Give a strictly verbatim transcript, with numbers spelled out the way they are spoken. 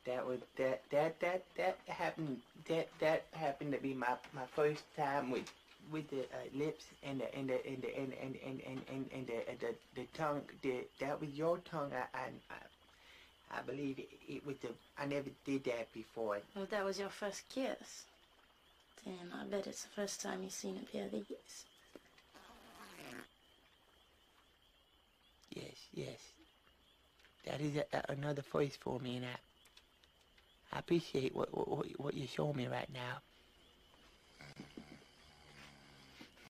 that was that that that that happened that that happened to be my my first time with with the uh, lips and the and the and the and and and and, and, and the, uh, the the tongue. The, that was your tongue. I I, I believe it, it was the. I never did that before. Well, that was your first kiss. Then I bet it's the first time you've seen a pair of these. Yes, yes. That is a, a, another first for me, and I I appreciate what what what you're showing me right now.